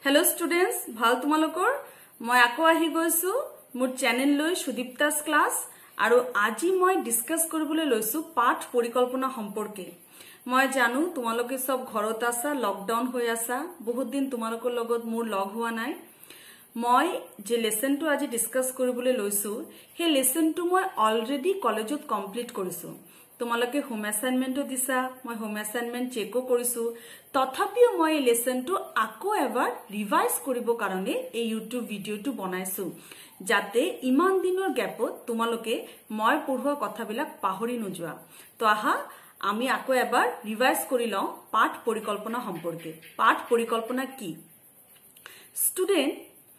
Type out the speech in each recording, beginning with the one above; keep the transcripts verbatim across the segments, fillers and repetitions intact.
Hello students ভাল তোমালোকৰ মই আকৌ আহি গৈছো মোৰ চেনেল লৈ সুদীপ্তাস ক্লাস আৰু আজি মই ডিসকাস কৰিবলৈ লৈছো পাঠ পৰিকল্পনা সম্পৰ্কে মই জানো তোমালোকে সব ঘৰত আছা লকডাউন হৈ আছা বহুত দিন তোমালোকৰ লগত মোৰ লগ হোৱা নাই মই যে লেসনটো আজি ডিসকাস কৰিবলৈ লৈছো হে লেসনটো মই অলৰেডি কলেজত কমপ্লিট কৰিছো তোমালোকে হোম অ্যাসাইনমেন্টও দিছা মই হোম অ্যাসাইনমেন্ট চেকও কৰিছো তথাপিও মই এই লেসনটো আকৌ এবাৰ ৰিভাইজ কৰিব কাৰণে এই ইউটিউব ভিডিওটো বনাইছো যাতে ইমান দিনৰ গ্যাপত তোমালোকে মই পঢ়োৱা কথাবিলাক পাহৰি নোযোৱা তো আহা আমি আকৌ এবাৰ ৰিভাইজ কৰি লওঁ পাঠ পৰিকল্পনা সম্পৰ্কে পাঠ পৰিকল্পনা কি স্টুডেন্ট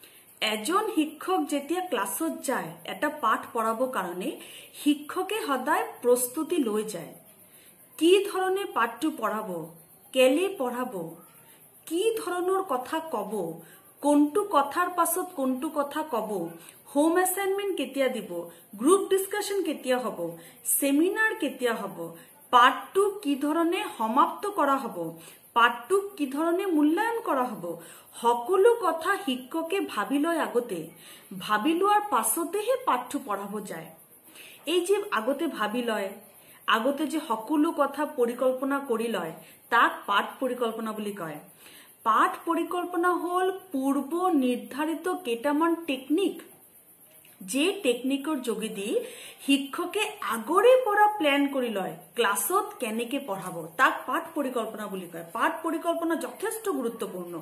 এজন শিক্ষক যেতিয়া ক্লাছত যায় এটা পাঠ পঢ়াব কাৰণে শিক্ষকে সদায় প্ৰস্তুতি লৈ যায় কি ধৰণে পাঠটো পঢ়াব কেলে পঢ়াব কি ধৰণৰ কথা কব কোনটো কথাৰ পাছত কোনটো কথা কব হোম অ্যাসাইনমেন্ট কেতিয়া দিব গ্ৰুপ ডিসকাশন কেতিয়া হ'ব সেমিনাৰ কেতিয়া হ'ব পাঠটো কি ধৰণে সমাপ্ত কৰা হ'ব পাঠটো কি ধৰণে মূল্যায়ন কৰা হ'ব সকলো কথা শিক্ষকে ভাবি লয় আগতে ভাবি লোৱাৰ পাছতেহে পাঠটো পঢ়াব যায় এই যে আগতে ভাবি লয় আগতে যে সকলো কথা পৰিকল্পনা কৰি লয় তাক পাঠ পৰিকল্পনা বুলি কয় পাঠ পৰিকল্পনা হল পূৰ্ব নিৰ্ধাৰিত কেইটামান টেকনিক যে টেকনিকৰ যোগেদি শিক্ষকে আগৰে পৰা প্ল্যান কৰি লয় ক্লাছত কেনেকে পঢ়াব তাক পাঠ পৰিকল্পনা বুলি কয় পাঠ পৰিকল্পনা যথেষ্ট গুৰুত্বপূৰ্ণ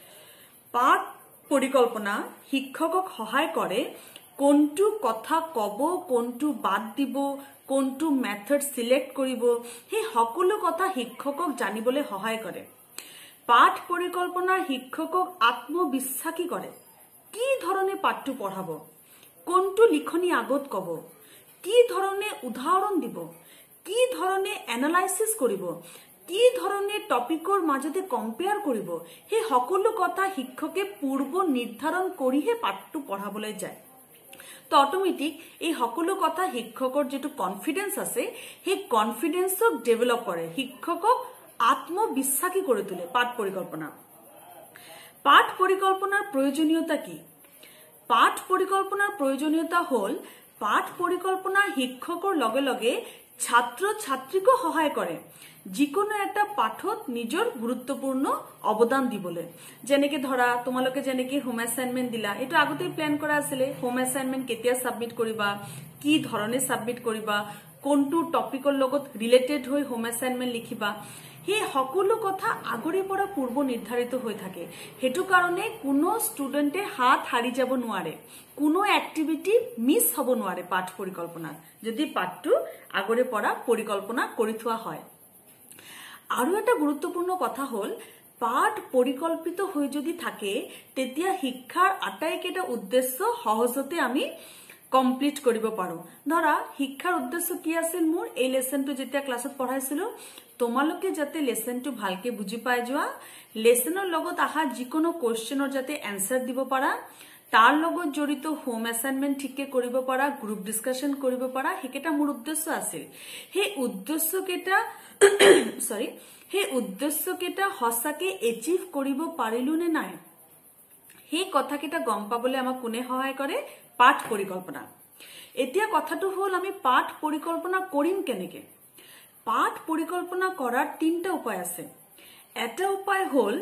পাঠ পৰিকল্পনা শিক্ষকক সহায় কৰে কোনটো কথা কব কোনটো বাদ দিব কোনটো মেথড সিলেক্ট কৰিব হে সকলো কথা শিক্ষকক জানিবলৈ সহায় কৰে পাঠ পৰিকল্পনা শিক্ষকক আত্মবিশ্বাসী কৰে কি ধৰণে পাঠটো পঢ়াব কোনটো লিখনি আগত কব কি ধৰণে উদাহৰণ দিব কি ধৰণে এনালাইসিস কৰিব কি ধৰণে টপিকৰ মাজতে কম্পেয়াৰ কৰিব হে সকলো কথা শিক্ষকে পূৰ্ব নিৰ্ধাৰণ কৰিহে পাঠটো পঢ়াবলৈ যায় তো অটোমেটিক এই সকলো কথা শিক্ষকৰ যেটো কনফিডেন্স আছে হে কনফিডেন্সক ডেভেলপ কৰে শিক্ষকক আত্মবিশ্বাসী কৰি তোলে পাঠ পৰিকল্পনা পাঠ পৰিকল্পনাৰ প্ৰয়োজনীয়তা কি পাঠ পৰিকল্পনাৰ প্ৰয়োজনীয়তা হল পাঠ পৰিকল্পনা শিক্ষকৰ লগে লগে ছাত্ৰ ছাত্ৰীকো সহায় কৰে যিকোনো এটা পাঠত নিজৰ গুৰুত্বপূৰ্ণ অৱদান দিবলৈ যেনেকে ধৰা তোমালোকে যেনেকে হোম অ্যাসাইনমেন্ট দিলা এটো আগতে প্ল্যান কৰা আছিল হোম অ্যাসাইনমেন্ট কেতিয়া সাবমিট কৰিবা কি ধৰণে সাবমিট কৰিবা কোনটো টপিকৰ লগত ৰিলেটেড হৈ হোম অ্যাসাইনমেন্ট লিখিবা হে সকলো কথা আগৰে পৰা পূৰ্ব নিৰ্ধাৰিত হৈ থাকে হেতু কাৰণে কোনো ষ্টুডেন্টে হাত হাৰি যাব নোৱাৰে কোনো এক্টিভিটি মিস হ'ব নোৱাৰে পাঠ পৰিকল্পনা যদি পাঠটো আগৰে পৰা পৰিকল্পনা কৰি থোৱা হয় আৰু এটা গুৰুত্বপূৰ্ণ কথা হল পাঠ পৰিকল্পিত হৈ যদি থাকে তেতিয়া শিক্ষাৰ আটাইকেইটা উদ্দেশ্য সহজতে আমি কমপ্লিট কৰিব পাৰো ধৰা শিক্ষাৰ উদ্দেশ্য কি আছিল মোৰ এই লেসনটো যেতিয়া ক্লাছত পঢ়াইছিলো তোমালোকে যাতে লেসনটো ভালকে বুজি পাই যোৱা লেসনৰ লগত আহা যিকোনো কোৱেশ্চনৰ যাতে এনসাৰ দিব পাৰা তাৰ লগত জড়িত হোম অ্যাসাইনমেন্ট ঠিকে কৰিব পাৰা গ্ৰুপ ডিসকাশন কৰিব পাৰা হেকেটা মোৰ উদ্দেশ্য আছিল হে উদ্দেশ্য কেটা সৰি হে উদ্দেশ্য কেটা হসাকে এচিভ কৰিব পাৰিলু নে নাই হে কথা কেটা গম পাবলৈ আমাক কোনে সহায় কৰে পাঠ পৰিকল্পনা এতিয়া কথাটো হল আমি পাঠ পৰিকল্পনা কৰিম কেনেকে পাঠ পৰিকল্পনা কৰাৰ তিনটা উপায় আছে এটা উপায় হল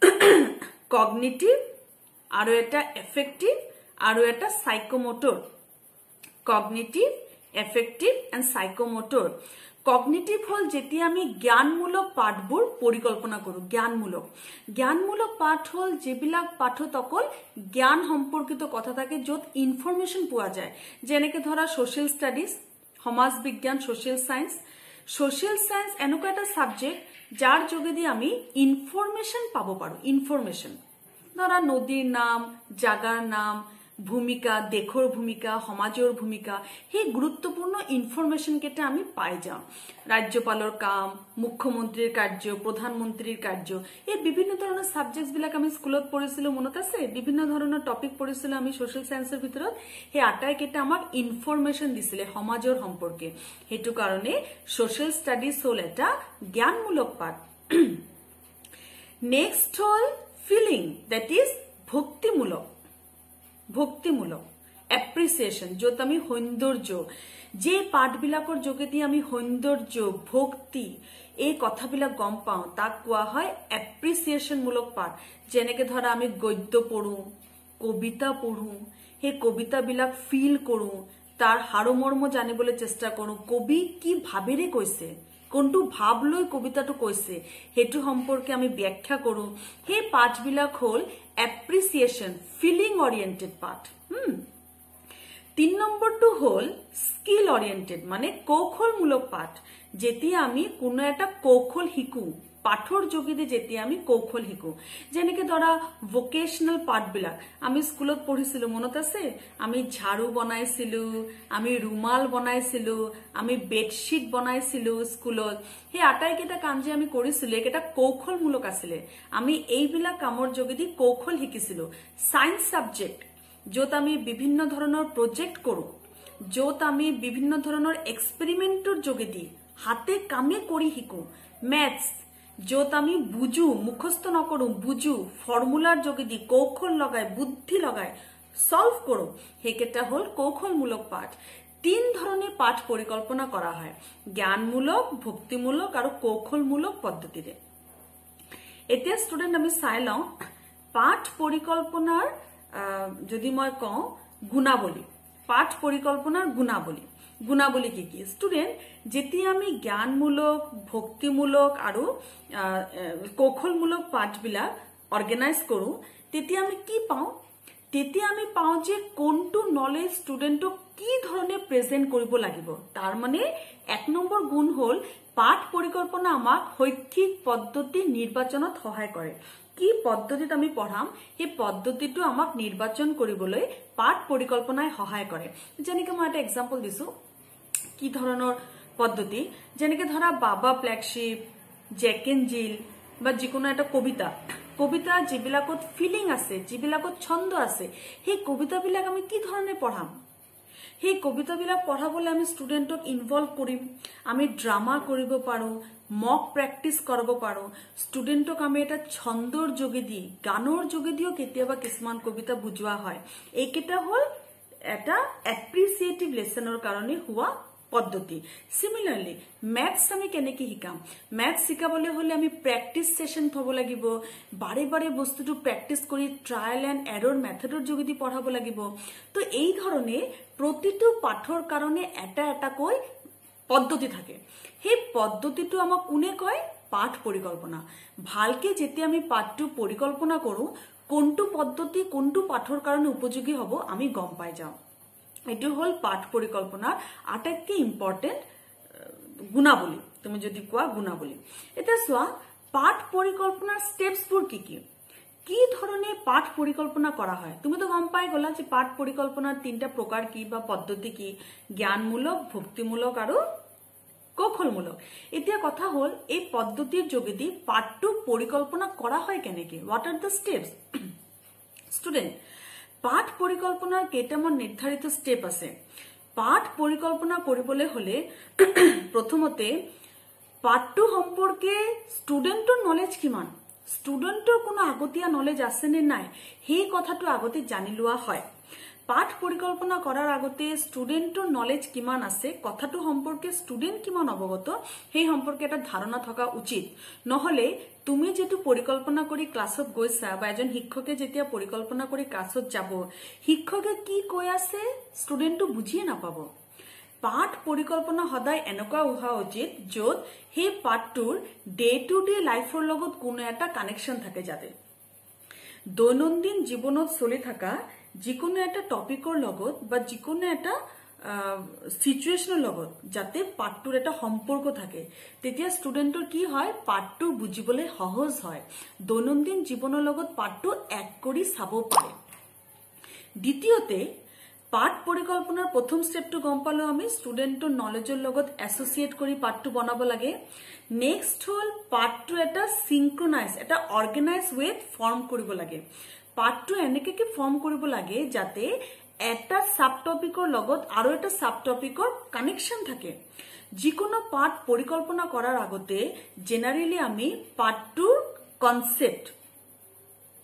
কগনিটিভ আৰু এটা এফেক্টিভ আৰু এটা psychomotor cognitive affective and psychomotor cognitive হল যেতিয়া আমি জ্ঞানমূলক পাঠবোৰ পৰিকল্পনা কৰো জ্ঞানমূলক জ্ঞানমূলক পাঠ হল যেবিলাক পাঠত অকল জ্ঞান সম্পৰ্কিত কথা থাকে যত ইনফৰমেশন পোৱা যায় যেনেকে ধৰা সোশ্যাল ষ্টাডিজ সমাজ বিজ্ঞান সোশ্যাল সায়েন্স সোশ্যাল সায়েন্স এনেকুৱা এটা সাবজেক্ট যাৰ যোগেদি আমি ইনফৰমেশন পাব পাৰো ইনফৰমেশন ধৰা নদীৰ নাম জাগাৰ নাম ভূমিকা দেশৰ ভূমিকা সমাজৰ ভূমিকা হে গুৰুত্বপূৰ্ণ ইনফৰমেশন কেটা আমি পাই যাওঁ ৰাজ্যপালৰ কাম মুখ্যমন্ত্ৰীৰ কাৰ্য প্ৰধানমন্ত্ৰীৰ কাৰ্য এই বিভিন্ন ধৰণৰ সাবজেক্টস বিলাক আমি স্কুলত পঢ়িছিলো মনত আছে বিভিন্ন ধৰণৰ টপিক পঢ়িছিলো আমি সোশ্যাল সায়েন্সৰ ভিতৰত হে আটাই কেটা আমাক ইনফৰমেশন দিছিলে সমাজৰ সম্পৰ্কে হেতু কাৰণে সোশ্যাল ষ্টাডিজ হল এটা জ্ঞানমূলক পাঠ নেক্সট হল ফিলিং দ্যাট ইজ ভক্তিমূলক ভক্তিমূলক এপ্ৰিচিয়েশ্যন য'ত আমি সৌন্দৰ্য যে পাঠবিলাকৰ যোগেদি আমি সৌন্দৰ্য ভক্তি এই কথাবিলাক গম পাওঁ তাক কোৱা হয় এপ্ৰিচিয়েশ্যনমূলক পাঠ যেনেকে ধৰা আমি গদ্য পঢ়ো কবিতা পঢ়ো সেই কবিতাবিলাক ফিল কৰো তাৰ হাৰমৰ্ম জানিবলৈ চেষ্টা কৰো কবি কি ভাবেৰে কৈছে কোনটো ভাব লৈ কবিতাটো কৈছে হেতু সম্পৰ্কে আমি ব্যাখ্যা কৰো সেই পাঠবিলাক হল এপ্ৰিচিয়েশ্যন ফিলিং অৰিয়েন্টেড পাঠ হুম তিন নম্বৰটো হল স্কিল অৰিয়েন্টেড মানে কৌশলমূলক পাঠ যেতিয়া আমি কোনো এটা কৌশল শিকো পাঠৰ যোগেদি যেতিয়া আমি কৌশল শিকো যেনেকে ধৰা ভোকেশনাল পাঠবিলাক আমি স্কুলত পঢ়িছিলো মনত আছে আমি ঝাড়ু বনাইছিলো আমি ৰুমাল বনাইছিলো আমি বেডশিট বনাইছিলো স্কুলত সেই আটাইকেইটা কাম যে আমি কৰিছিলো এটা কৌশলমূলক আছিল আমি এইবিলাক কামৰ যোগেদি কৌশল শিকিছিলো সায়েন্স সাবজেক্ট য'ত আমি বিভিন্ন ধৰণৰ প্ৰজেক্ট কৰো য'ত আমি বিভিন্ন ধৰণৰ এক্সপেৰিমেন্টৰ যোগেদি হাতে কামে কৰি শিকো ম্যাথছ য'ত আমি বুজু মুখস্থ নকৰো বুজু ফৰ্মুলাৰ যোগেদি কৌশল লগাই বুদ্ধি লগাই সলভ কৰো হেকেটা হল কৌশলমূলক পাঠ তিন ধৰণে পাঠ পৰিকল্পনা কৰা হয় জ্ঞানমূলক ভক্তিমূলক আৰু কৌশলমূলক পদ্ধতিৰে এতিয়া ষ্টুডেন্ট আমি চাই লওঁ পাঠ পৰিকল্পনাৰ যদি মই কওঁ গুণাৱলী পাঠ পৰিকল্পনাৰ গুণাৱলী গুণাৱলী কি কি ষ্টুডেন্ট যেতিয়া আমি জ্ঞানমূলক ভক্তিমূলক আৰু কৌশলমূলক পাঠবিলাক অৰ্গানাইজ কৰো তেতিয়া আমি কি পাওঁ তেতিয়া আমি পাওঁ যে কোনটো নলেজ ষ্টুডেন্টক কি ধৰণে প্ৰেজেন্ট কৰিব লাগিব তাৰ মানে এক নম্বৰ গুণ হল পাঠ পৰিকল্পনা আমাক শৈক্ষিক পদ্ধতি নিৰ্বাচনত সহায় কৰে কি পদ্ধতিত আমি পঢ়াম সেই পদ্ধতিটো আমাক নিৰ্বাচন কৰিবলৈ পাঠ পৰিকল্পনাই সহায় কৰে যেনেকৈ মই এটা এক্সাম্পল দিছো কি ধৰণৰ পদ্ধতি যেনেকৈ ধৰা বাবা ফ্ল্যাগশিপ জেক এণ্ড জিল বা যিকোনো এটা কবিতা কবিতা যিবিলাকত ফিলিং আছে যিবিলাকত ছন্দ আছে সেই কবিতাবিলাক আমি কি ধৰণে পঢ়াম সেই কবিতাবিলাক পঢ়াবলৈ আমি ষ্টুডেন্টক ইনভলভ কৰিম আমি ড্ৰামা কৰিব পাৰো মক প্ৰেক্টিস কৰিব পাৰো ষ্টুডেন্টক আমি এটা ছন্দৰ যোগেদি গানৰ যোগেদিও কেতিয়াবা কিছুমান কবিতা বুজোৱা হয় এইকেইটা হল এটা এপ্ৰিচিয়েটিভ লেসনৰ কাৰণে হোৱা পদ্ধতি সিমিলাৰলি ম্যাথছ আমি কেনেকৈ শিকাম ম্যাথছ শিকাবলৈ হলে আমি প্ৰেক্টিস সেশন থব লাগিব বাৰে বাৰে বস্তুটো প্ৰেক্টিস কৰি ট্ৰায়াল এণ্ড এৰৰ মেথডৰ যোগেদি পঢ়াব লাগিব তো এই ধৰণে প্ৰতিটো পাঠৰ কাৰণে এটা এটা কৈ পদ্ধতি থাকে সেই পদ্ধতিটো আমাক কোনে কয় পাঠ পৰিকল্পনা ভালকে যেতিয়া আমি পাঠটো পৰিকল্পনা কৰো কোনটো পদ্ধতি কোনটো পাঠৰ কাৰণে উপযোগী হ'ব আমি গম পাই যাওঁ এটো হল পাঠ পৰিকল্পনাৰ আটাইতকৈ ইম্পৰ্টেন্ট গুণাৱলী তুমি যদি কোৱা গুণাৱলী এটা চোৱা পাঠ পৰিকল্পনাৰ স্টেপছবোৰ কি কি কি ধৰণে পাঠ পৰিকল্পনা কৰা হয় তুমি তো গম পাই গলা যে পাঠ পৰিকল্পনাৰ তিনটা প্ৰকাৰ কি বা পদ্ধতি কি জ্ঞানমূলক ভক্তিমূলক আৰু কৌশলমূলক এতিয়া কথা হল এই পদ্ধতিৰ যোগেদি পাঠটো পৰিকল্পনা কৰা হয় কেনেকৈ what are the steps student পাঠ পৰিকল্পনাৰ কেইটামান নিৰ্ধাৰিত স্টেপ আছে পাঠ পৰিকল্পনা কৰিবলৈ হলে প্ৰথমতে পাঠটো সম্পৰ্কে ষ্টুডেন্টৰ নলেজ কিমান ষ্টুডেন্টৰ কোনো আগতীয়া নলেজ আছে নে নাই সেই কথাটো আগতে জানি লোৱা হয় পাঠ পৰিকল্পনা কৰাৰ আগতে ষ্টুডেন্টৰ নলেজ কিমান আছে কথাটো সম্পৰ্কে ষ্টুডেন্ট কিমান অৱগত সেই সম্পৰ্কে এটা ধাৰণা থকা উচিত নহলে তুমি যেটো পৰিকল্পনা কৰি ক্লাছত গৈছা বা এজন শিক্ষকে যেতিয়া পৰিকল্পনা কৰি ক্লাছত যাব শিক্ষকে কি কৈ আছে ষ্টুডেন্টটো বুজিয়ে নাপাব পাঠ পৰিকল্পনা সদায় এনেকুৱা হোৱা উচিত য'ত সেই পাঠটোৰ ডে টু ডে লাইফৰ লগত কোনো এটা কানেকশন থাকে যাতে দৈনন্দিন জীৱনত চলি থকা যিকোনো এটা টপিকৰ লগত বা যিকোনো এটা সিচুৱেশনৰ লগত যাতে পাঠটোৰ এটা সম্পৰ্ক থাকে তেতিয়া ষ্টুডেন্টৰ কি হয় পাঠটো বুজিবলৈ সহজ হয় দৈনন্দিন জীৱনৰ লগত পাঠটো এক কৰি চাব পাৰে দ্বিতীয়তে পাঠ পৰিকল্পনাৰ প্ৰথম স্টেপটো গম পালো আমি ষ্টুডেন্টৰ নলেজৰ লগত এছ'চিয়েট কৰি পাঠটো বনাব লাগে নেক্সট হল পাঠটো এটা সিনক্ৰনাইজ এটা অৰ্গানাইজ ৱেত ফৰ্ম কৰিব লাগে পাঠটো এনেকৈ কি ফৰ্ম কৰিব লাগে যাতে এটা সাব টপিকৰ লগত আৰু এটা সাব টপিকৰ কানেকশন থাকে যিকোনো পাঠ পৰিকল্পনা কৰাৰ আগতে জেনাৰেলি আমি পাঠটোৰ কনসেপ্ট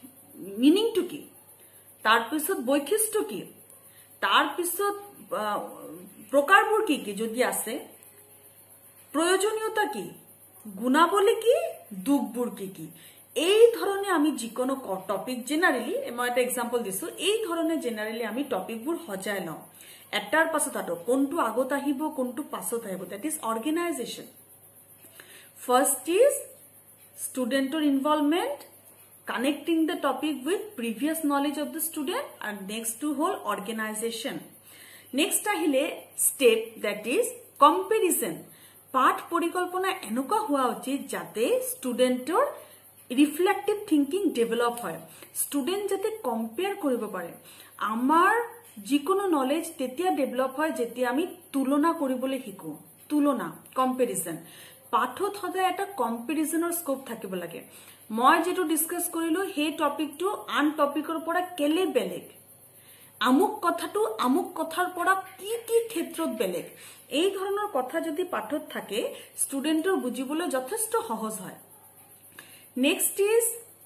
মিনিংটো কি, তাৰপিছত বৈশিষ্ট্য কি, তাৰপিছত প্ৰকাৰবোৰ কি কি যদি আছে, প্ৰয়োজনীয়তা কি, গুণাবলী কি, দুখবোৰ কি কি, এই ধৰণে আমি যিকোনো টপিক জেনাৰেলি, মই এটা এক্সাম্পল দিছো, এই ধৰণে জেনাৰেলি আমি টপিকবোৰ সজাই লওঁ এটাৰ পাছত এটা, কোনটো আগত আহিব কোনটো পাছত আহিব, that is organisation. First is ষ্টুডেণ্টৰ involvement, connecting the topic with previous knowledge of the student, and next to whole organization. Next ahile step, that is comparison. পাঠ পৰিকল্পনা এনেকুৱা হোৱা উচিত যাতে ষ্টুডেণ্টৰ ৰিফ্লেক্টিভ থিংকিং ডেভেলপ হয়, ষ্টুডেণ্ট যাতে কম্পেয়াৰ কৰিব পাৰে। আমাৰ যিকোনো নলেজ তেতিয়া ডেভেলপ হয় যেতিয়া আমি তুলনা কৰিবলৈ শিকো, তুলনা, কম্পেৰিজন। পাঠত সদায় এটা কম্পেৰিজনৰ স্কোপ থাকিব লাগে। মই যেটো ডিসকাস কৰিলো সেই টপিকটো আন টপিকৰ পৰা কেলে বেলেগ, আমুক কথাটো আমুক কথাৰ পৰা কি কি ক্ষেত্ৰত বেলেগ, এই ধৰণৰ কথা যদি পাঠত থাকে ষ্টুডেণ্টৰ বুজিবলৈ যথেষ্ট সহজ হয়। Next is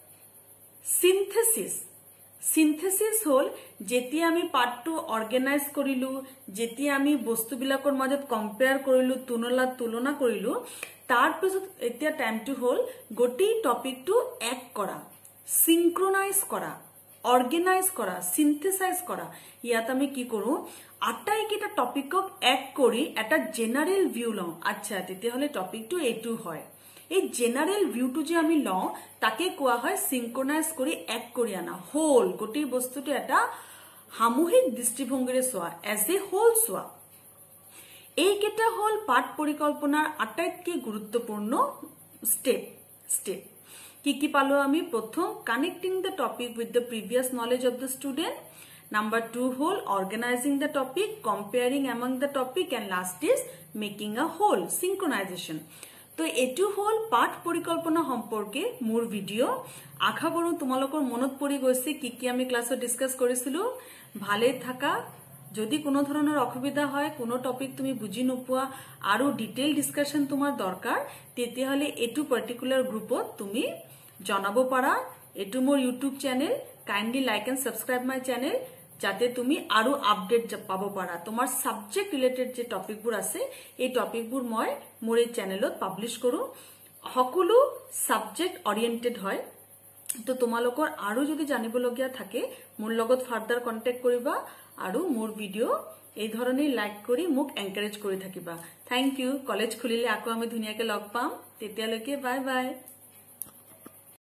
synthesis. সিনথেসিস হল যেতিয়া আমি পাঠটো অৰ্গেনাইজ কৰিলো, যেতিয়া আমি বস্তুবিলাকৰ মাজত কম্পেয়াৰ কৰিলো, তুলনা তুলনা কৰিলো, তাৰপিছত এতিয়া টাইমটো হল গোটেই টপিকটো এক কৰা, সিনক্ৰনাইজ কৰা, অৰ্গেনাইজ কৰা, সিনথেসাইজ কৰা। ইয়াত আমি কি কৰো, আটাইকেইটা টপিকক এক কৰি এটা জেনাৰেল ভিউ লওঁ। আচ্ছা, তেতিয়াহলে টপিকটো এইটো হয়। এই জেনাৰেল ভিউটো যে আমি লওঁ তাকে কোৱা হয় সিনক্ৰনাইজ কৰি এক কৰি আনা, হোল, গোটেই বস্তুটো এটা সামূহিক দৃষ্টিভংগীৰে চোৱা, এজ এ হোল চোৱা। এইকেইটা হল পাঠ পৰিকল্পনাৰ আটাইতকৈ গুৰুত্বপূৰ্ণ স্টেপ স্টেপ কি কি পালো আমি? প্ৰথম, connecting the topic with the previous knowledge of the student. Number two হল organising the topic, comparing among the topic, and last is making a whole, synchronisation. তো এইটো হল পাঠ পৰিকল্পনা সম্পৰ্কে মোৰ ভিডিঅ'। আশা কৰোঁ তোমালোকৰ মনত পৰি গৈছে কি কি আমি ক্লাছত ডিছকাছ কৰিছিলো। ভালে থাকা। যদি কোনো ধৰণৰ অসুবিধা হয়, কোনো টপিক তুমি বুজি নোপোৱা আৰু ডিটেইল ডিসকাশন তোমাৰ দৰকাৰ, তেতিয়াহলে এইটো পাৰ্টিকুলাৰ গ্ৰুপত তুমি জনাব পাৰা। এইটো মোৰ YouTube channel, kindly like and subscribe my channel, যাতে তুমি আৰু আপডেট পাব পাৰা। তোমাৰ সাবজেক্ট ৰিলেটেড যে টপিকবোৰ আছে এই টপিকবোৰ মই মোৰ এই চেনেলত পাব্লিছ কৰো। সকলো সাবজেক্ট অৰিয়েন্টেড হয়। তো তোমালোকৰ আৰু যদি জানিবলগীয়া থাকে মোৰ লগত ফাৰ্দাৰ কন্টেক্ট কৰিবা আৰু মোৰ ভিডিঅ' এই ধৰণে লাইক কৰি মোক এনকাৰেজ কৰি থাকিবা। Thank U. কলেজ খুলিলে আকৌ আমি ধুনীয়াকৈ লগ পাম। তেতিয়ালৈকে বাই বাই।